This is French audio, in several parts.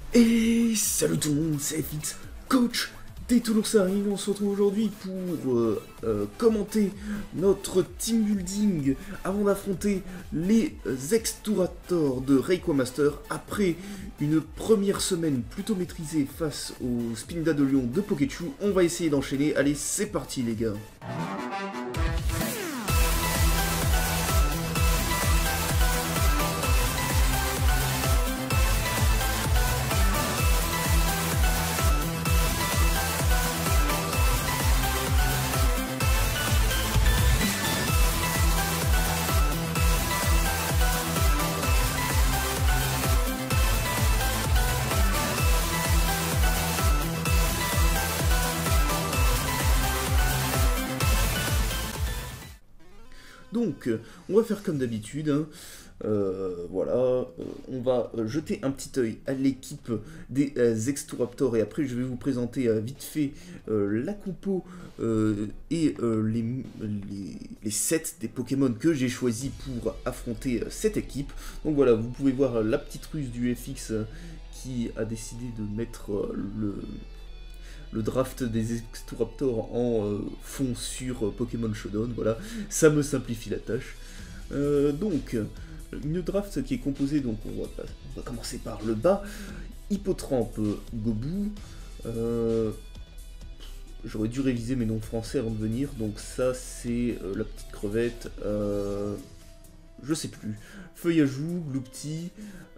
Et salut tout le monde, c'est FX, coach des Toulousains. On se retrouve aujourd'hui pour commenter notre team building avant d'affronter les ex-Tour de Reikwa Master après une première semaine plutôt maîtrisée face au Spinda de Lyon de Pokéchu. On va essayer d'enchaîner. Allez, c'est parti les gars. Donc, on va faire comme d'habitude, hein. Voilà, on va jeter un petit œil à l'équipe des Extoraptors et après je vais vous présenter vite fait la compo et les sets des Pokémon que j'ai choisis pour affronter cette équipe. Donc voilà, vous pouvez voir la petite ruse du FX qui a décidé de mettre le draft des Extoraptors en fond sur Pokémon Showdown, voilà, ça me simplifie la tâche. Donc, une draft qui est composée, donc on va commencer par le bas, Hippotrampe Gobu, j'aurais dû réviser mes noms français avant de venir, donc ça c'est la petite crevette, je sais plus, Feuillajou, Gloupti,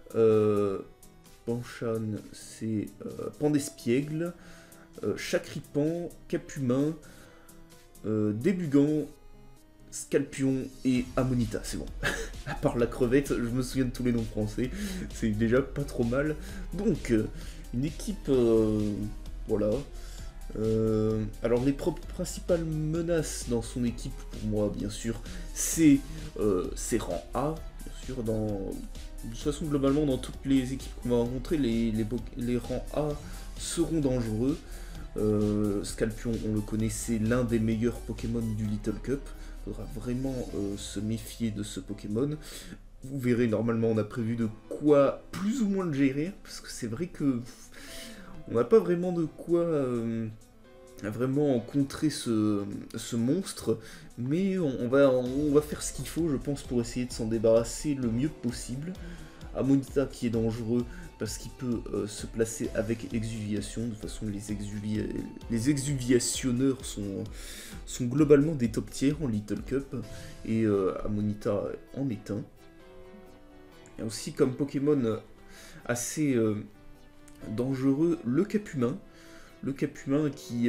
Panchan c'est Pandespiègle, Chacripan, Capumain, Débugant, Scalpion et Amonita, c'est bon. À part la crevette, je me souviens de tous les noms français, c'est déjà pas trop mal. Donc, une équipe, voilà. Alors les principales menaces dans son équipe, pour moi, bien sûr, c'est ses rangs A, bien sûr, de toute façon, globalement, dans toutes les équipes qu'on va rencontrer, les rangs A seront dangereux. Scalpion, on le connaît, c'est l'un des meilleurs Pokémon du Little Cup. Il faudra vraiment se méfier de ce Pokémon. Vous verrez, normalement, on a prévu de quoi plus ou moins le gérer, parce que c'est vrai que on n'a pas vraiment de quoi vraiment contrer ce monstre, mais on va faire ce qu'il faut, je pense, pour essayer de s'en débarrasser le mieux possible. Amonita qui est dangereux parce qu'il peut se placer avec exuviation. De toute façon, les exuviationneurs sont globalement des top tiers en Little Cup, et Amonita en est un. Il y a aussi comme Pokémon assez dangereux le Capumain. Le Capumain qui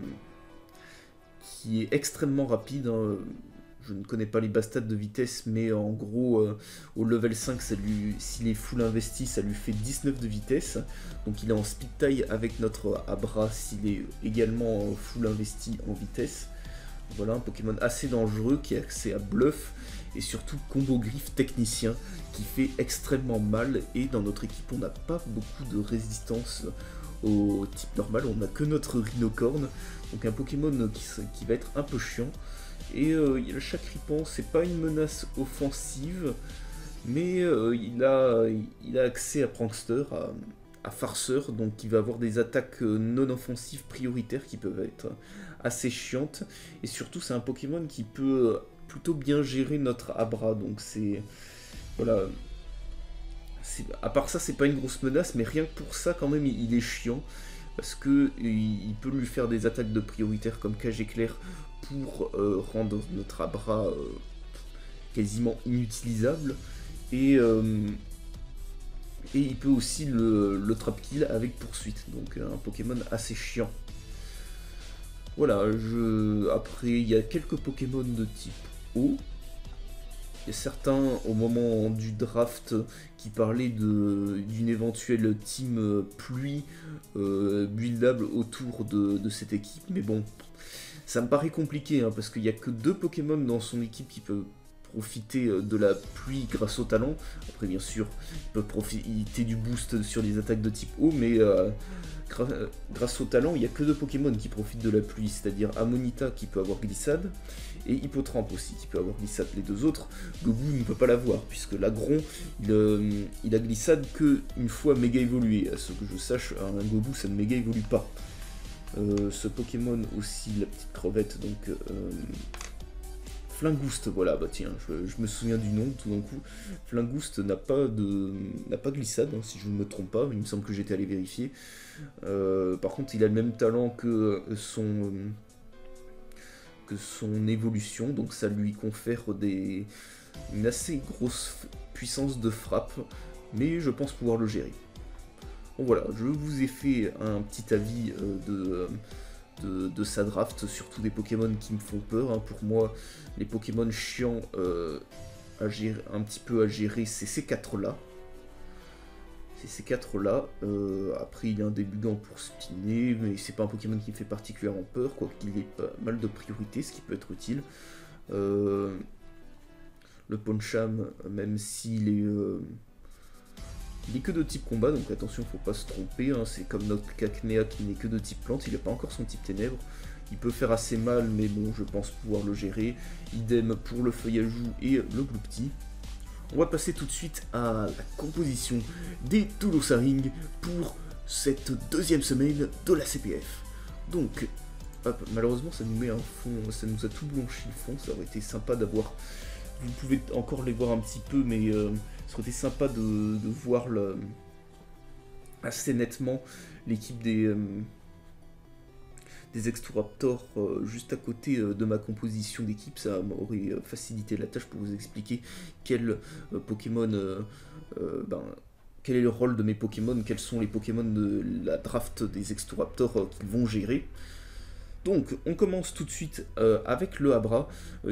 est extrêmement rapide, hein. Je ne connais pas les bas stats de vitesse, mais en gros, au level 5, s'il est full investi, ça lui fait 19 de vitesse. Donc il est en speed tie avec notre Abra s'il est également full investi en vitesse. Voilà, un Pokémon assez dangereux qui a accès à Bluff et surtout Combo Griffe technicien qui fait extrêmement mal. Et dans notre équipe, on n'a pas beaucoup de résistance au type normal, on n'a que notre Rhinocorn. Donc un Pokémon qui va être un peu chiant. Et il y a le Chacripan, c'est pas une menace offensive, mais il a accès à Prankster, à Farceur, donc il va avoir des attaques non offensives prioritaires qui peuvent être assez chiantes. Et surtout, c'est un Pokémon qui peut plutôt bien gérer notre Abra, donc c'est... Voilà. À part ça, c'est pas une grosse menace, mais rien que pour ça, quand même, il est chiant. Parce que il peut lui faire des attaques de prioritaire comme Cage Éclair pour rendre notre Abra quasiment inutilisable. Et il peut aussi le trap kill avec poursuite. Donc un Pokémon assez chiant. Voilà, après il y a quelques Pokémon de type eau. Il y a certains au moment du draft qui parlaient d'une éventuelle team pluie buildable autour de cette équipe, mais bon, ça me paraît compliqué, hein, parce qu'il n'y a que 2 Pokémon dans son équipe qui peuvent profiter de la pluie grâce au talent. Après bien sûr, il peut profiter du boost sur les attaques de type eau, mais grâce au talent, il n'y a que 2 Pokémon qui profitent de la pluie, c'est-à-dire Amonita qui peut avoir glissade, et Hippotrampe aussi qui peut avoir glissade. Les 2 autres, Gobu ne peut pas l'avoir, puisque l'Agron, il a glissade qu'une fois méga évolué. À ce que je sache, un Gobu ça ne méga évolue pas. Ce Pokémon aussi, la petite crevette, donc Flingouste, voilà, bah tiens, je me souviens du nom tout d'un coup. Flingouste n'a pas glissade, hein, si je ne me trompe pas, il me semble que j'étais allé vérifier. Par contre, il a le même talent que son évolution, donc ça lui confère une assez grosse puissance de frappe, mais je pense pouvoir le gérer. Bon voilà, je vous ai fait un petit avis de sa draft, surtout des Pokémon qui me font peur. Hein. Pour moi, les Pokémon chiants un petit peu à gérer, c'est ces 4-là. C'est ces 4-là. Après, il est un débugant pour spinner, mais c'est pas un Pokémon qui me fait particulièrement peur, quoiqu'il ait pas mal de priorité, ce qui peut être utile. Le Poncham, même s'il est... il est que de type combat, donc attention, faut pas se tromper, hein. C'est comme notre Cacnea qui n'est que de type plante, il n'a pas encore son type ténèbres. Il peut faire assez mal, mais bon, je pense pouvoir le gérer. Idem pour le Feuillajou et le Gloupti. On va passer tout de suite à la composition des Toulousaring pour cette 2e semaine de la CPF. Donc, hop, malheureusement ça nous met un fond, ça nous a tout blanchi le fond, ça aurait été sympa d'avoir... Vous pouvez encore les voir un petit peu, mais ça aurait été sympa de voir assez nettement l'équipe des Extoraptors juste à côté de ma composition d'équipe. Ça m'aurait facilité la tâche pour vous expliquer quel Pokémon, quel est le rôle de mes Pokémon, quels sont les Pokémon de la draft des Extoraptors qu'ils vont gérer. Donc on commence tout de suite avec le Abra.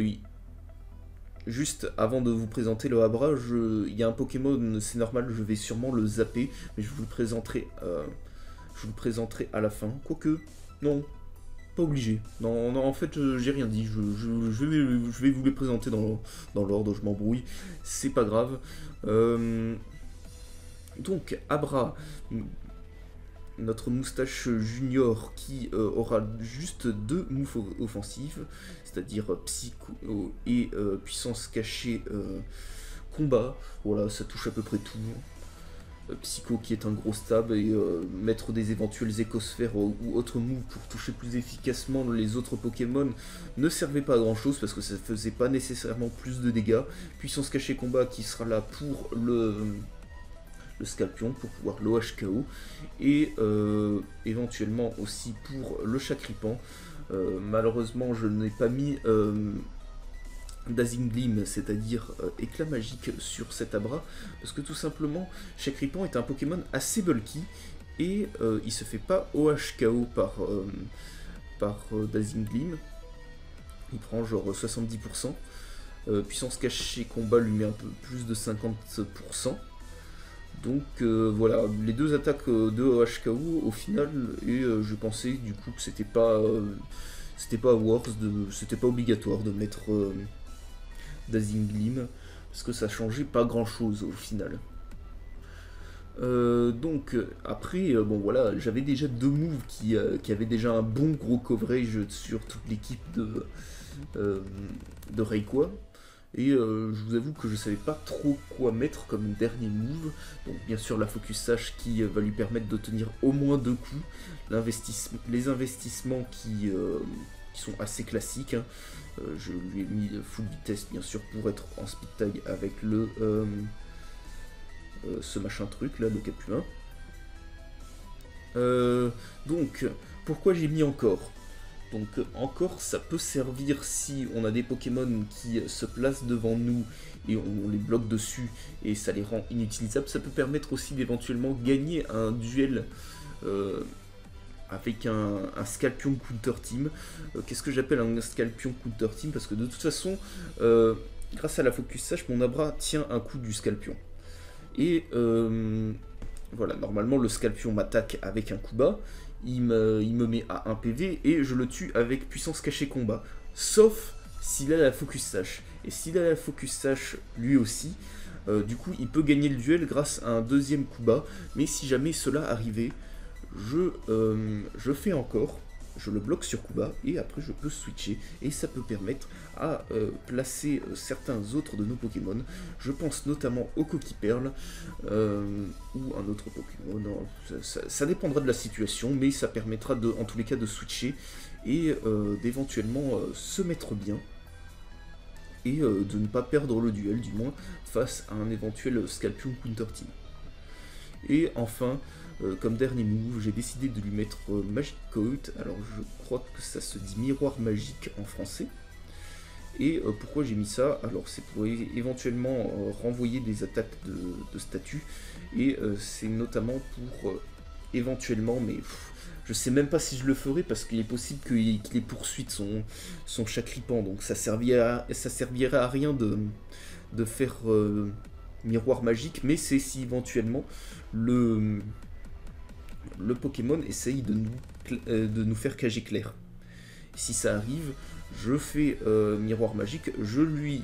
Juste avant de vous présenter le Abra, il y a un Pokémon, c'est normal, je vais sûrement le zapper, mais je vous le présenterai à la fin. Quoique, non, pas obligé. Non, en fait, j'ai rien dit, je vais vous les présenter dans l'ordre, je m'embrouille, c'est pas grave. Donc, Abra, notre moustache junior qui aura juste 2 moves offensives, c'est-à-dire Psycho et puissance cachée combat. Voilà, ça touche à peu près tout. Psycho qui est un gros stab et mettre des éventuels écosphères ou autres moves pour toucher plus efficacement les autres Pokémon ne servait pas à grand chose parce que ça faisait pas nécessairement plus de dégâts. Puissance cachée combat qui sera là pour le Scalpion pour pouvoir l'OHKO et éventuellement aussi pour le Chacripan. Malheureusement je n'ai pas mis Dazzling Gleam, c'est-à-dire éclat magique sur cet Abra, parce que tout simplement Chacripan est un Pokémon assez bulky et il se fait pas OHKO par Dazzling Gleam. Il prend genre 70%. Puissance cachée combat lui met un peu plus de 50%. Donc voilà, les 2 attaques de OHKO au final, et je pensais du coup que c'était pas obligatoire de mettre Dazzling Gleam, parce que ça changeait pas grand chose au final. Donc après, bon voilà, j'avais déjà 2 moves qui avaient déjà un bon gros coverage sur toute l'équipe de Rayquaza. Et je vous avoue que je savais pas trop quoi mettre comme dernier move. Donc bien sûr la Focus Sash qui va lui permettre de tenir au moins 2 coups. Les investissements qui sont assez classiques. Hein. Je lui ai mis full vitesse bien sûr pour être en speed tag avec ce machin truc là, le Capuin. Donc pourquoi j'ai mis encore ? Donc encore, ça peut servir si on a des Pokémon qui se placent devant nous et on les bloque dessus et ça les rend inutilisables. Ça peut permettre aussi d'éventuellement gagner un duel avec un Scalpion Counter Team. Qu'est-ce que j'appelle un Scalpion Counter Team? Parce que de toute façon, grâce à la Focus Sash, mon Abra tient un coup du Scalpion. Et voilà, normalement le Scalpion m'attaque avec un coup bas. Il me met à 1 PV et je le tue avec puissance cachée combat. Sauf s'il a la Focus Sash. Et s'il a la Focus Sash lui aussi, du coup il peut gagner le duel grâce à un deuxième coup bas. Mais si jamais cela arrivait, je fais encore, je le bloque sur coup bas et après je peux switcher et ça peut permettre à placer certains autres de nos Pokémon. Je pense notamment au Coquille-Perle ou un autre Pokémon. Ça dépendra de la situation, mais ça permettra en tous les cas de switcher et d'éventuellement se mettre bien et de ne pas perdre le duel du moins face à un éventuel Scalpion Counter Team. Et enfin, comme dernier move, j'ai décidé de lui mettre Magic Coat. Alors je crois que ça se dit miroir magique en français. Et pourquoi j'ai mis ça? Alors c'est pour éventuellement renvoyer des attaques de statut. Et c'est notamment pour éventuellement, mais je sais même pas si je le ferai parce qu'il est possible qu'il ait poursuivi son Chacripan. Donc ça servirait à rien de faire miroir magique, mais c'est si éventuellement le Pokémon essaye de nous faire cager clair. Si ça arrive, je fais miroir magique, je lui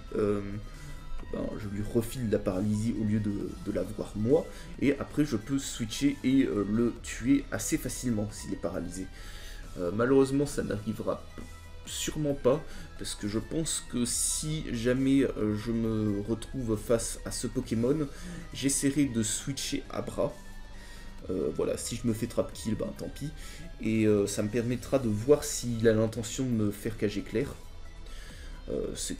refile la paralysie au lieu de l'avoir moi, et après je peux switcher et le tuer assez facilement s'il est paralysé. Malheureusement ça n'arrivera sûrement pas, parce que je pense que si jamais je me retrouve face à ce Pokémon, j'essaierai de switcher à bras. Voilà, si je me fais trap kill, ben tant pis. Et ça me permettra de voir s'il a l'intention de me faire cager clair. Ce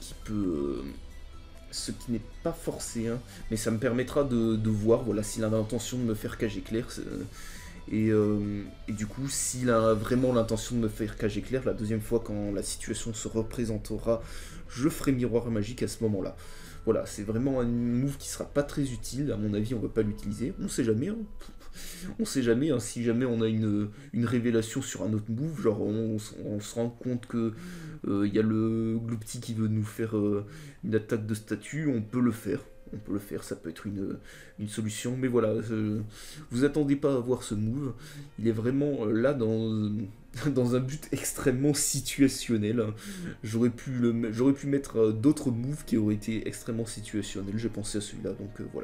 qui n'est pas forcé, hein, mais ça me permettra de voir voilà, s'il a l'intention de me faire cager clair. Et du coup, s'il a vraiment l'intention de me faire cager clair, la deuxième fois quand la situation se représentera, je ferai miroir magique à ce moment-là. Voilà, c'est vraiment un move qui sera pas très utile, à mon avis on ne va pas l'utiliser, on sait jamais, hein. On sait jamais, hein, si jamais on a une révélation sur un autre move, genre on se rend compte que y a le Gloupti qui veut nous faire une attaque de statut, on peut le faire. Ça peut être une solution, mais voilà, vous attendez pas à voir ce move, il est vraiment là dans un but extrêmement situationnel. J'aurais pu mettre d'autres moves qui auraient été extrêmement situationnels, j'ai pensé à celui-là, donc voilà.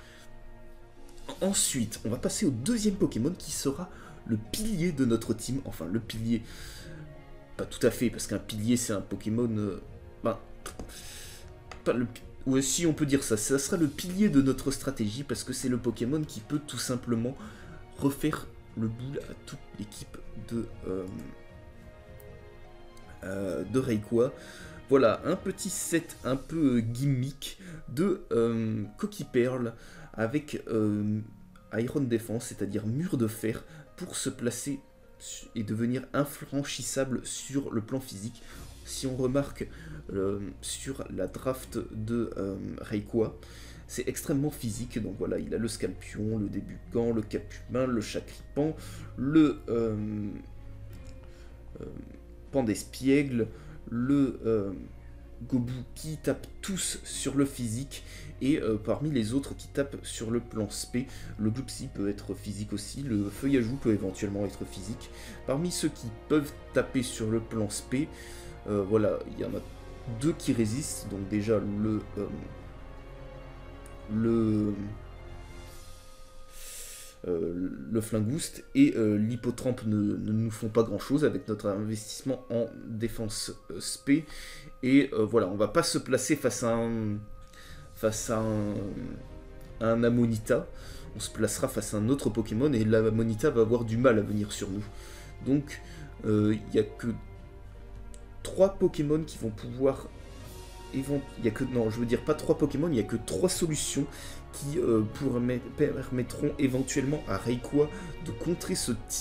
Ensuite, on va passer au deuxième Pokémon qui sera le pilier de notre team, enfin le pilier, pas tout à fait, parce qu'un pilier c'est un Pokémon, ouais, si on peut dire ça, ça sera le pilier de notre stratégie parce que c'est le Pokémon qui peut tout simplement refaire le boule à toute l'équipe de Rayquaza. Voilà, un petit set un peu gimmick de Coquille-Perle avec Iron Defense, c'est-à-dire mur de fer, pour se placer et devenir infranchissable sur le plan physique. Si on remarque sur la draft de Rayquaza, c'est extrêmement physique, donc voilà, il a le Scalpion, le Débutant, le Capumin, le Chacripan, le Pandespiègle, le Gobu qui tapent tous sur le physique, et parmi les autres qui tapent sur le plan spé, le Gloupsi peut être physique aussi, le Feuillajou peut éventuellement être physique. Parmi ceux qui peuvent taper sur le plan spé, voilà, il y en a deux qui résistent, donc déjà le Flingouste et l'Hippotrampe ne nous font pas grand chose avec notre investissement en défense spé. Et voilà, on va pas se placer face à un Amonita, on se placera face à un autre Pokémon et l'Amonita va avoir du mal à venir sur nous. Donc il n'y a que 3 Pokémon qui vont pouvoir... Non, je veux dire pas 3 Pokémon, il n'y a que 3 solutions qui permettront éventuellement à Rayquaza de contrer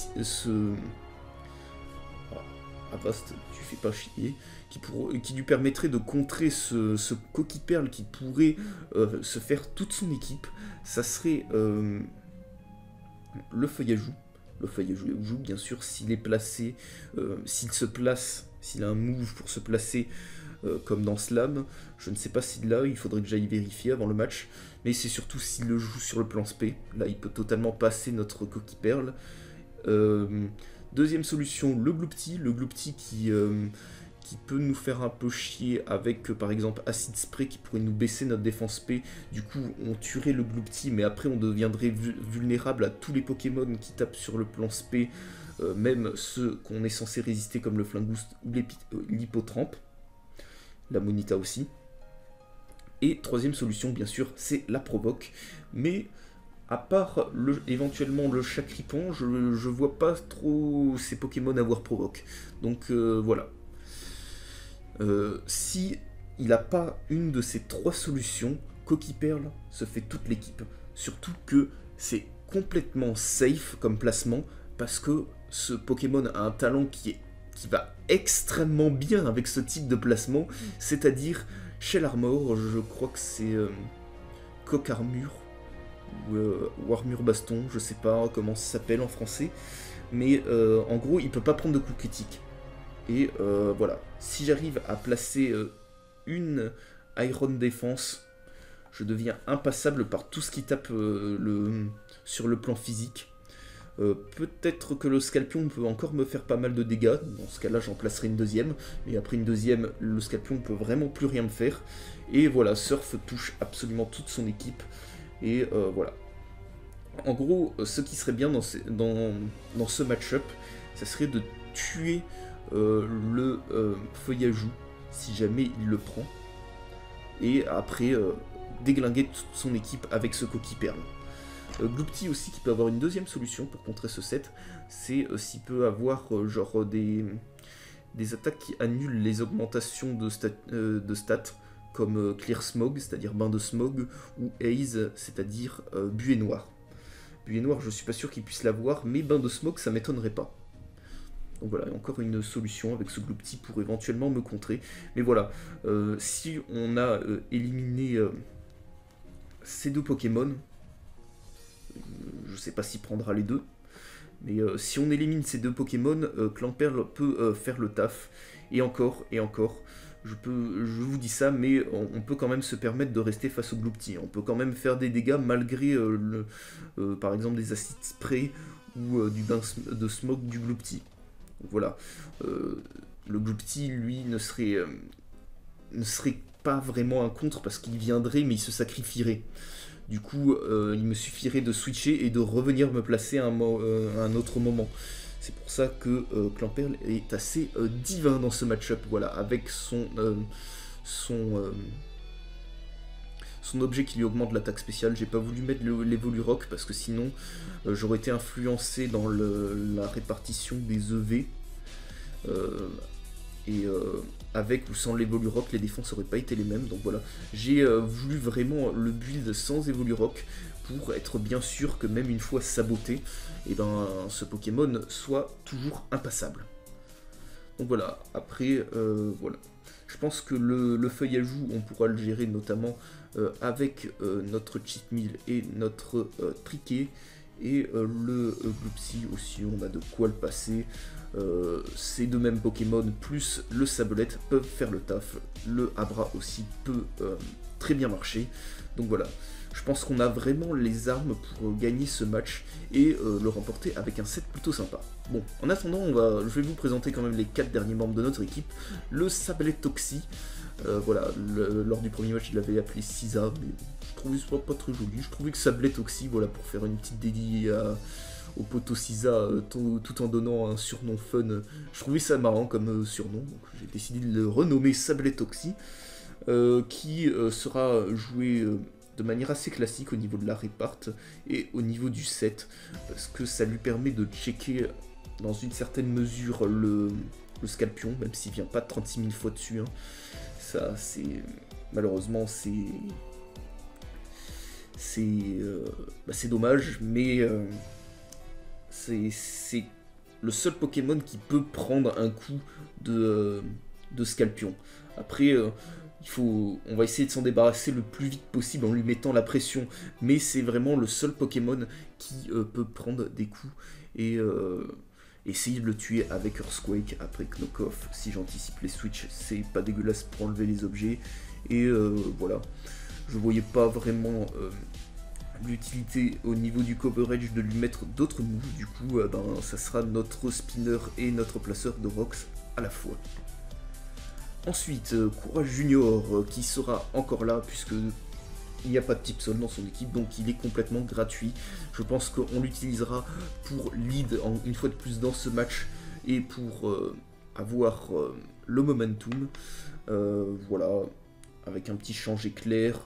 Avast, tu fais pas chier, qui lui permettrait de contrer ce Coquille-Perle qui pourrait se faire toute son équipe. Ça serait le Feuillajou. Le Feuillajou, bien sûr, s'il est placé, s'il se place, s'il a un move pour se placer comme dans Slam, je ne sais pas s'il l'a, il faudrait que j'aille vérifier avant le match, mais c'est surtout s'il le joue sur le plan spé, là il peut totalement passer notre Coquille-Perle. Deuxième solution, le Gloupti qui peut nous faire un peu chier avec par exemple Acid Spray qui pourrait nous baisser notre défense P. Du coup on tuerait le Glooptee mais après on deviendrait vulnérable à tous les Pokémon qui tapent sur le plan SP, même ceux qu'on est censé résister comme le Flingoust ou l'Hippotrampe, la Monita aussi. Et troisième solution bien sûr c'est la Provoque, mais à part éventuellement le Chacripant, je vois pas trop ces Pokémon avoir Provoque. Donc voilà. Si il n'a pas une de ces trois solutions, Coquille-Perle se fait toute l'équipe. Surtout que c'est complètement safe comme placement, parce que ce Pokémon a un talent qui va extrêmement bien avec ce type de placement, c'est-à-dire Shell Armor, je crois que c'est Coq Armure, ou Armure Baston, je sais pas comment ça s'appelle en français, mais en gros il peut pas prendre de coups critiques. Et voilà, si j'arrive à placer une Iron Défense, je deviens impassable par tout ce qui tape sur le plan physique. Peut-être que le Scalpion peut encore me faire pas mal de dégâts, dans ce cas-là j'en placerai une deuxième, mais après une deuxième, le Scalpion ne peut vraiment plus rien me faire. Et voilà, Surf touche absolument toute son équipe, et voilà. En gros, ce qui serait bien dans ce match-up, ça serait de tuer le Feuillajou, si jamais il le prend, et après déglinguer toute son équipe avec ce Coquille-Perle. Glooptee aussi qui peut avoir une deuxième solution pour contrer ce set, c'est s'il peut avoir genre des attaques qui annulent les augmentations de stats comme Clear Smog, c'est-à-dire bain de smog, ou Haze, c'est-à-dire buée noire. Buée noire, je suis pas sûr qu'il puisse l'avoir, mais bain de smog, ça m'étonnerait pas. Donc voilà, encore une solution avec ce Glooptee pour éventuellement me contrer. Mais voilà, si on a éliminé ces deux Pokémon, je sais pas s'il prendra les deux, mais si on élimine ces deux Pokémon, Clamperl peut faire le taf. Et encore, je vous dis ça, mais on peut quand même se permettre de rester face au Glooptee. On peut quand même faire des dégâts malgré, par exemple, des Acid Spray ou du bain de smog du Glooptee. Donc voilà, le Glooptee, lui, ne serait pas vraiment un contre parce qu'il viendrait, mais il se sacrifierait. Du coup, il me suffirait de switcher et de revenir me placer à un autre moment. C'est pour ça que Clamperl est assez divin dans ce match-up, voilà, avec son objet qui lui augmente l'attaque spéciale. J'ai pas voulu mettre l'Evolurock parce que sinon j'aurais été influencé dans la répartition des EV. Avec ou sans l'Evolurock, les défenses n'auraient pas été les mêmes. Donc voilà, j'ai voulu vraiment le build sans Evolurock pour être bien sûr que même une fois saboté, et ben, ce Pokémon soit toujours impassable. Donc voilà, après, voilà. Je pense que le Feuillajou, on pourra le gérer notamment avec notre Cheat Meal et notre Triquet. Et le Gloopsy aussi, on a de quoi le passer. Ces deux mêmes Pokémon plus le Sablette peuvent faire le taf. Le Abra aussi peut très bien marcher. Donc voilà, je pense qu'on a vraiment les armes pour gagner ce match et le remporter avec un set plutôt sympa. Bon, en attendant, je vais vous présenter quand même les 4 derniers membres de notre équipe. Le Sablette Toxie. Voilà, lors du premier match, il l'avait appelé Sisa, mais je trouvais ça pas très joli. Je trouvais que Sablette Toxie, voilà, pour faire une petite dédie au poteau Sisa, tout en donnant un surnom fun, je trouvais ça marrant comme surnom. Donc j'ai décidé de le renommer Sablette Toxie, qui sera joué de manière assez classique au niveau de la répart et au niveau du set, parce que ça lui permet de checker dans une certaine mesure le Scalpion, même s'il vient pas 36 000 fois dessus. Hein. Ça, c'est malheureusement c'est dommage, mais c'est le seul Pokémon qui peut prendre un coup de Scalpion. Après, on va essayer de s'en débarrasser le plus vite possible en lui mettant la pression, mais c'est vraiment le seul Pokémon qui peut prendre des coups et essayer de le tuer avec Earthquake après Knock-Off. Si j'anticipe les switches, c'est pas dégueulasse pour enlever les objets. Et voilà, je voyais pas vraiment l'utilité au niveau du coverage de lui mettre d'autres moves. Du coup, ça sera notre spinner et notre placeur de Rocks à la fois. Ensuite, Courage Junior qui sera encore là puisque il n'y a pas de type sol dans son équipe, donc il est complètement gratuit. Je pense qu'on l'utilisera pour lead une fois de plus dans ce match et pour avoir le momentum. Voilà, avec un petit change éclair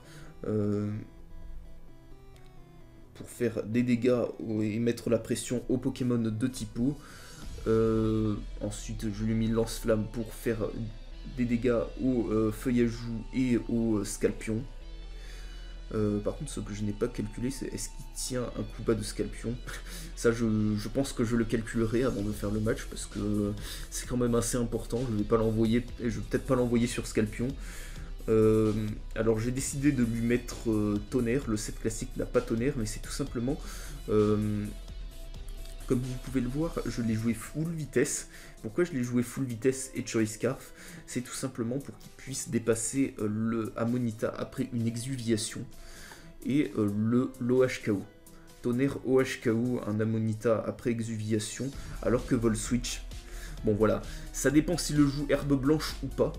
pour faire des dégâts et mettre la pression aux Pokémon de type eau. Ensuite, je lui ai mis lance-flamme pour faire des dégâts aux feuillagou et aux Scalpion. Par contre, ce que je n'ai pas calculé, c'est est-ce qu'il tient un coup bas de Scalpion. Ça, je pense que je le calculerai avant de faire le match, parce que c'est quand même assez important. Je vais pas l'envoyer, je vais peut-être pas l'envoyer sur Scalpion. Alors j'ai décidé de lui mettre tonnerre. Le set classique n'a pas tonnerre, mais c'est tout simplement, comme vous pouvez le voir, je l'ai joué full vitesse. Pourquoi je l'ai joué full vitesse et Choice Scarf? C'est tout simplement pour qu'il puisse dépasser le Ammonita après une exuviation et l'OHKO. Tonnerre OHKO, un Ammonita après exuviation, alors que Vol Switch, bon voilà, ça dépend s'il le joue herbe blanche ou pas.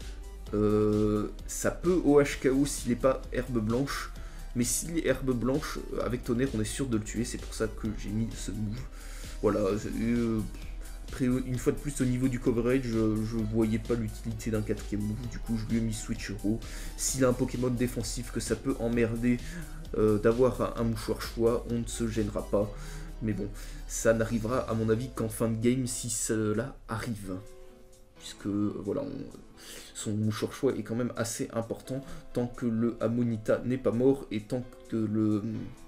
Ça peut OHKO s'il n'est pas herbe blanche, mais s'il est herbe blanche, avec tonnerre on est sûr de le tuer, c'est pour ça que j'ai mis ce move. Voilà, après une fois de plus au niveau du coverage, je voyais pas l'utilité d'un quatrième move, du coup je lui ai mis Switch Hero. S'il a un Pokémon défensif que ça peut emmerder d'avoir un mouchoir choix, on ne se gênera pas. Mais bon, ça n'arrivera à mon avis qu'en fin de game si cela arrive. Puisque voilà, son mouchoir choix est quand même assez important tant que le Ammonita n'est pas mort et tant que le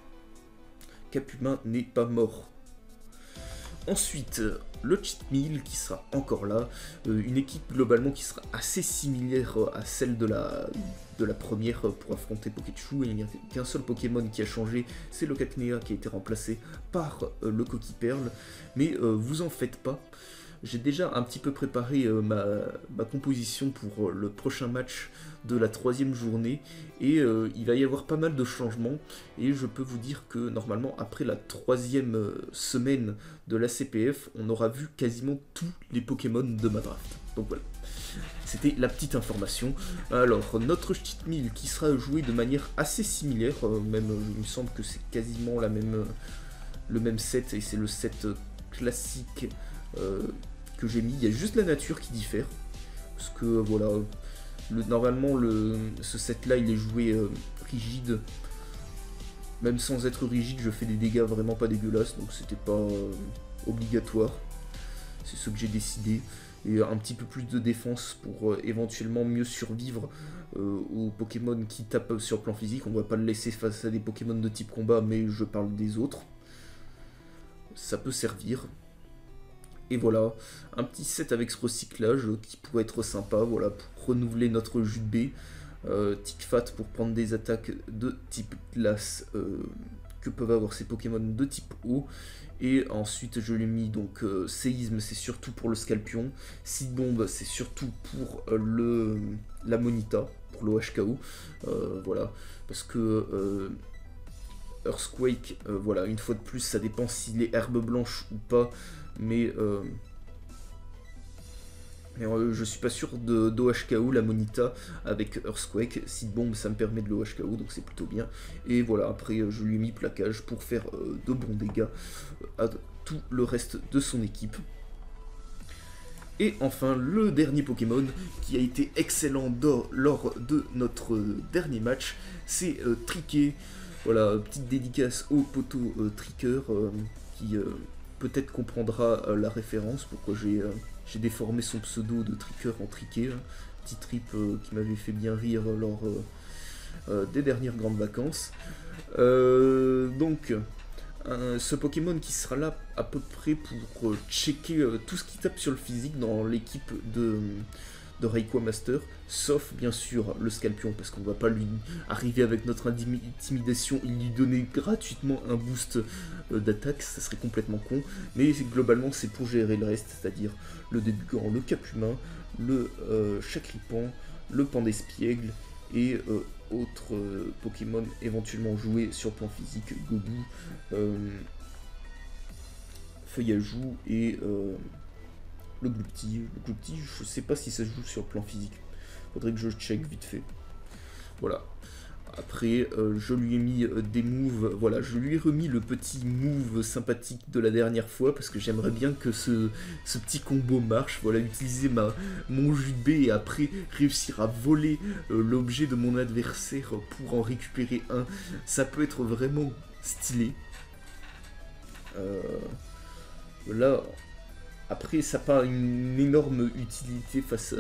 Capumin n'est pas mort. Ensuite, le Cheat Meal qui sera encore là, une équipe globalement qui sera assez similaire à celle de la première pour affronter Pokéchu. Il n'y a qu'un seul Pokémon qui a changé, c'est le Cacnea qui a été remplacé par le Coquille-Perle, mais vous en faites pas. J'ai déjà un petit peu préparé ma composition pour le prochain match de la 3e journée et il va y avoir pas mal de changements et je peux vous dire que normalement après la 3e semaine de la CPF, on aura vu quasiment tous les Pokémon de ma draft. Donc voilà, c'était la petite information. Alors notre Cheat Meal qui sera joué de manière assez similaire, même il me semble que c'est quasiment le même set et c'est le set classique que j'ai mis. Il y a juste la nature qui diffère parce que voilà, normalement ce set là il est joué rigide. Même sans être rigide, je fais des dégâts vraiment pas dégueulasses, donc c'était pas obligatoire. C'est ce que j'ai décidé. Et un petit peu plus de défense pour éventuellement mieux survivre aux Pokémon qui tapent sur plan physique. On va pas le laisser face à des Pokémon de type combat, mais je parle des autres. Ça peut servir. Et voilà, un petit set avec ce recyclage qui pourrait être sympa, voilà, pour renouveler notre jus de baie. Tic-Fat pour prendre des attaques de type glace que peuvent avoir ces Pokémon de type eau. Et ensuite je lui ai mis donc séisme, c'est surtout pour le Scalpion. Seed Bomb, c'est surtout pour l'Ammonita, pour l'OHKO. Voilà, parce que Earthquake, voilà, une fois de plus, ça dépend s'il est herbe blanche ou pas. Mais je suis pas sûr d'OHKO l'Ammonita avec Earthquake. Seed Bomb ça me permet de l'OHKO donc c'est plutôt bien. Et voilà, après je lui ai mis plaquage pour faire de bons dégâts à tout le reste de son équipe. Et enfin le dernier Pokémon qui a été excellent lors de notre dernier match, c'est Triquet. Voilà, petite dédicace au poteau Tricker qui peut-être comprendra la référence, pourquoi j'ai déformé son pseudo de Tricker en Triquet, petit trip qui m'avait fait bien rire lors des dernières grandes vacances. Donc, ce Pokémon qui sera là à peu près pour checker tout ce qui tape sur le physique dans l'équipe de Rayquaza Master, sauf bien sûr le Scalpion, parce qu'on va pas lui arriver avec notre intimidation et lui donner gratuitement un boost d'attaque, ça serait complètement con, mais globalement c'est pour gérer le reste, c'est-à-dire le Débugrant, le Capumin, le Chakripan, le Pandespiègle et autres Pokémon éventuellement joués sur plan physique, Gobu, Feuillagou et le Glucti. Le Glucti, je sais pas si ça se joue sur le plan physique. Faudrait que je check vite fait. Voilà. Après, je lui ai mis des moves, voilà, je lui ai remis le petit move sympathique de la dernière fois, parce que j'aimerais bien que ce petit combo marche, voilà, utiliser mon jus de B et après réussir à voler l'objet de mon adversaire pour en récupérer un, ça peut être vraiment stylé. Là, après, ça n'a pas une énorme utilité face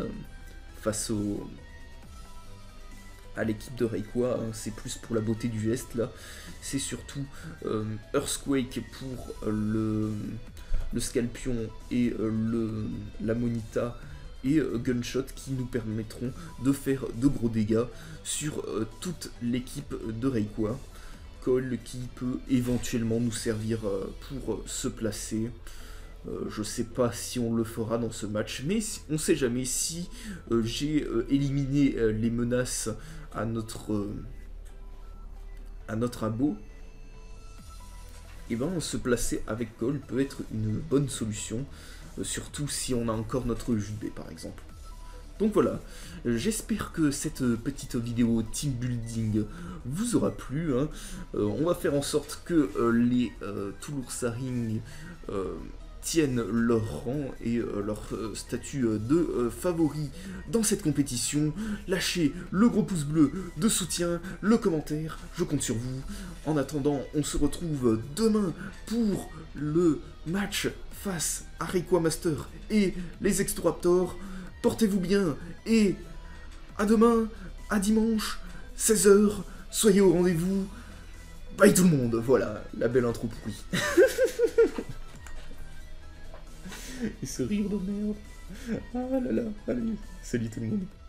à l'équipe de Reikwa, hein. C'est plus pour la beauté du geste là, c'est surtout Earthquake pour le Scalpion et la Monita et Gunshot qui nous permettront de faire de gros dégâts sur toute l'équipe de Reikwa. Cole qui peut éventuellement nous servir pour se placer. Je sais pas si on le fera dans ce match, mais on sait jamais si j'ai éliminé les menaces à notre abo. Et ben se placer avec Cole peut être une bonne solution, surtout si on a encore notre JB par exemple. Donc voilà, j'espère que cette petite vidéo team building vous aura plu, hein. On va faire en sorte que les Touloursaring tiennent leur rang et leur statut de favoris dans cette compétition. Lâchez le gros pouce bleu de soutien, le commentaire, je compte sur vous. En attendant, on se retrouve demain pour le match face à Reikwa Master et les Extoraptors. Portez-vous bien et à demain, à dimanche, 16 h, soyez au rendez-vous. Bye tout le monde, voilà, la belle intro pourrie. Et ce rire de merde. Ah là là, allez, salut tout le monde.